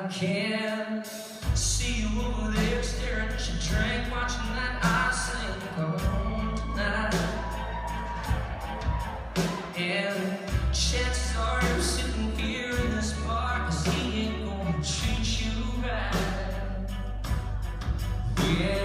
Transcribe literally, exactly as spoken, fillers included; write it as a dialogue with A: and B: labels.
A: I can see you over there staring at your drink, watching that I sing come home tonight. And chances are you're sitting here in this bar, cause he ain't gonna treat you right. We ain't